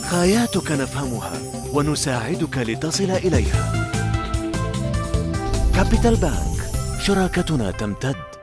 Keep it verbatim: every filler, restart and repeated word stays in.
غاياتك نفهمها ونساعدك لتصل إليها. كابيتال بانك، شراكتنا تمتد.